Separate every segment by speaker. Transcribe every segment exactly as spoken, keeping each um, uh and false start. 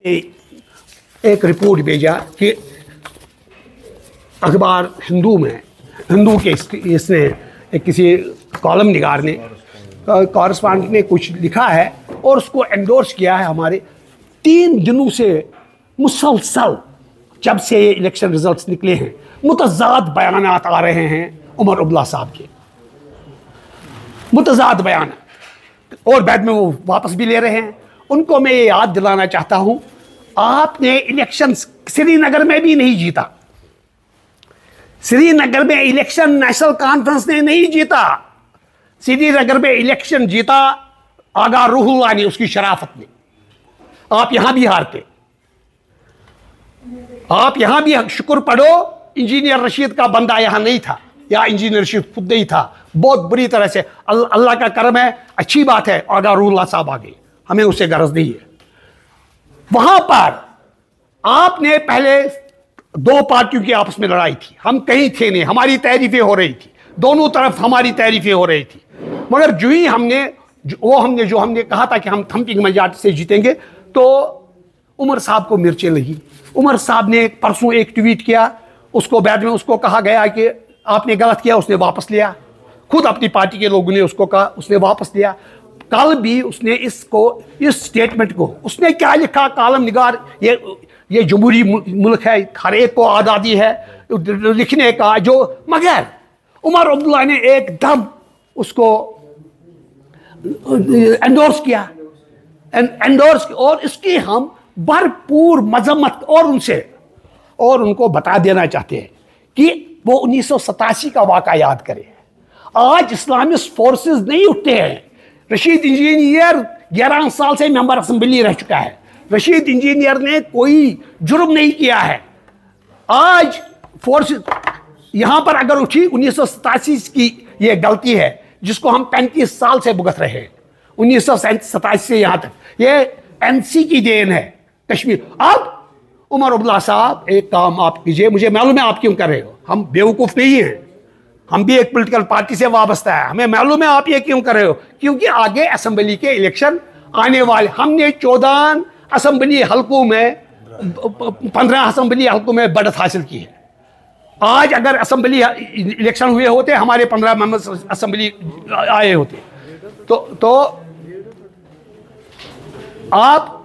Speaker 1: एक रिपोर्ट भेजा कि अखबार हिंदू में हिंदू के इसने एक किसी कॉलम निगार ने कॉरेस्पॉन्डेंट ने कुछ लिखा है और उसको एंडोर्स किया है। हमारे तीन दिनों से मुसलसल जब से ये इलेक्शन रिजल्ट्स निकले हैं मुतज़ाद बयानात आ रहे हैं उमर अब्दुल्ला साहब के, मुतज़ाद बयान, और बाद में वो वापस भी ले रहे हैं। उनको मैं ये याद दिलाना चाहता हूँ, आपने इलेक्शन श्रीनगर में भी नहीं जीता, श्रीनगर में इलेक्शन नेशनल कॉन्फ्रेंस ने नहीं जीता, श्रीनगर में इलेक्शन जीता आगा रूहुल्लाह ने, उसकी शराफत ने। आप यहां भी हारते, आप यहां भी शुक्र पढ़ो इंजीनियर रशीद का बंदा यहां नहीं था, या इंजीनियर रशीद खुद नहीं था, बहुत बुरी तरह से। अल्लाह का करम है, अच्छी बात है, आगा रूहुल्लाह साहब आ गए, हमें उससे गरज नहीं है। वहां पर आपने पहले दो पार्टियों की आपस में लड़ाई थी, हम कहीं थे नहीं, हमारी तारीफें हो रही थी, दोनों तरफ हमारी तारीफें हो रही थी, मगर जो ही हमने वो हमने जो हमने कहा था कि हम थम्पिंग मेजॉरिटी से जीतेंगे, तो उमर साहब को मिर्चें लगी। उमर साहब ने परसों एक ट्वीट किया, उसको बाद में उसको कहा गया कि आपने गलत किया, उसने वापस लिया, खुद अपनी पार्टी के लोगों ने उसको कहा, उसने वापस लिया। कल भी उसने इसको इस स्टेटमेंट को उसने क्या लिखा, कॉलम निगार, ये ये जमहूरी मुल्क है, हर एक को आज़ादी है लिखने का, जो मगर उमर अब्दुल्ला ने एकदम उसको एंडोर्स किया, एंडोर्स, और इसकी हम भरपूर मजम्मत और उनसे और उनको बता देना चाहते हैं कि वो उन्नीस सौ सतासी का वाक़ा याद करें। आज इस्लामिस्ट फोर्सेस नहीं उठते हैं। रशीद इंजीनियर ग्यारह साल से मेंबर असेंबली रह चुका है, रशीद इंजीनियर ने कोई जुर्म नहीं किया है। आज फोर्स यहां पर अगर उठी, उन्नीस सौ सतासी की ये गलती है जिसको हम पैंतीस साल से भुगत रहे हैं, उन्नीस सौ सतासी से यहां तक, ये एनसी की देन है कश्मीर। अब उमर अब्दुल्ला साहब एक काम आप कीजिए, मुझे मालूम है आप क्यों कर रहे हो, हम बेवकूफ नहीं हैं, हम भी एक पॉलिटिकल पार्टी से वाबस्ता है, हमें मालूम है आप ये क्यों कर रहे हो, क्योंकि आगे असेंबली के इलेक्शन आने वाले। हमने चौदह असेंबली हल्कों में पंद्रह असेंबली हल्कों में बढ़त हासिल की है। आज अगर असेंबली इलेक्शन हुए होते, हमारे पंद्रह मेंबर्स असेंबली आए होते, तो तो आप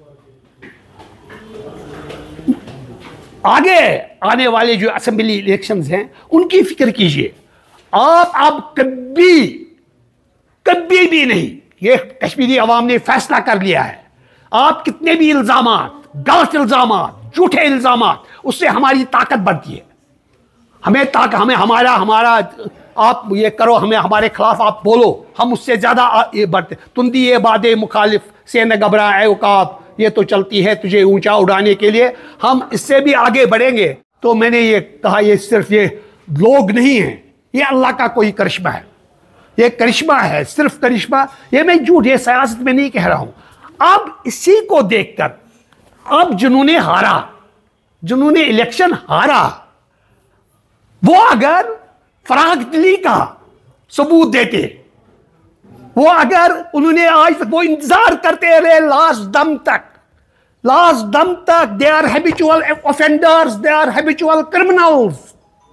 Speaker 1: आगे आने वाले जो असेंबली इलेक्शंस हैं उनकी फिक्र कीजिए। आप अब कभी कभी भी नहीं, ये कश्मीरी अवाम ने फैसला कर लिया है, आप कितने भी इल्जामात, गलत इल्जामात, झूठे इल्जामात, उससे हमारी ताकत बढ़ती है। हमें ताकत, हमें हमारा हमारा आप ये करो, हमें हमारे खिलाफ आप बोलो, हम उससे ज्यादा ये बढ़ते। तुंदी ये बादे मुखालिफ से न घबरा ए औकात, ये तो चलती है तुझे ऊंचा उड़ाने के लिए, हम इससे भी आगे बढ़ेंगे। तो मैंने ये कहा, ये सिर्फ ये लोग नहीं है, ये अल्लाह का कोई करिश्मा है, ये करिश्मा है, सिर्फ करिश्मा। ये मैं झूठ, ये सियासत में नहीं कह रहा हूं। अब इसी को देखकर अब जिन्होंने हारा, जिन्होंने इलेक्शन हारा, वो अगर फराग दिली का सबूत देते, वो अगर उन्होंने आज तक वो इंतजार करते रहे लास्ट दम तक, लास्ट दम तक, they are habitual offenders, they are habitual criminals,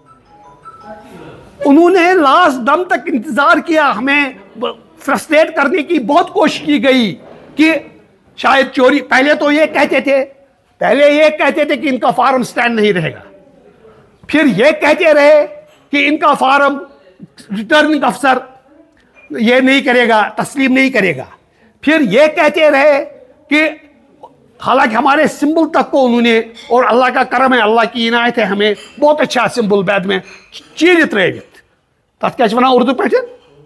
Speaker 1: उन्होंने लास्ट दम तक इंतजार किया। हमें फ्रस्ट्रेट करने की बहुत कोशिश की गई कि शायद चोरी, पहले तो ये कहते थे पहले ये कहते थे कि इनका फार्म स्टैंड नहीं रहेगा, फिर ये कहते रहे कि इनका फार्म रिटर्निंग अफसर ये नहीं करेगा, तस्लीम नहीं करेगा, फिर ये कहते रहे कि हालांकि हमारे सिंबल तक को उन्होंने, और अल्लाह का करम है, अल्लाह की इनायत है, हमें बहुत अच्छा सिंबल बाद में चीरित रहेगा। तत् क्या वना उर्दू पे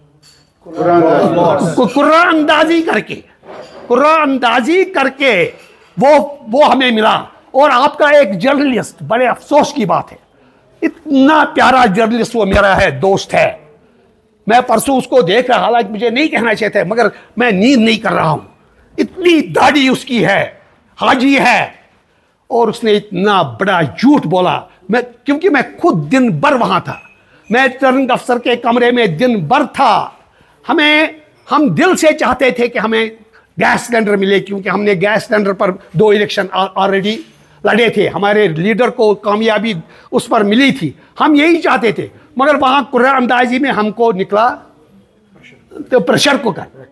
Speaker 1: कुर्रा अंदाजी करके कुर्रा अंदाजी करके वो वो हमें मिला। और आपका एक जर्नलिस्ट, बड़े अफसोस की बात है, इतना प्यारा जर्नलिस्ट वो मेरा है, दोस्त है, मैं परसों उसको देख रहा, हालांकि मुझे नहीं कहना चाहिए था, मगर मैं नींद नहीं कर रहा हूं, इतनी दाढ़ी उसकी है, हाजी है, और उसने इतना बड़ा झूठ बोला। मैं, क्योंकि मैं खुद दिन भर वहां था, मैं रिटर्निंग अफसर के कमरे में दिन भर था, हमें हम दिल से चाहते थे कि हमें गैस सिलेंडर मिले, क्योंकि हमने गैस सिलेंडर पर दो इलेक्शन ऑलरेडी लड़े थे, हमारे लीडर को कामयाबी उस पर मिली थी, हम यही चाहते थे, मगर वहाँ कुर्रा अंदाजी में हमको निकला तो प्रेशर कुकर।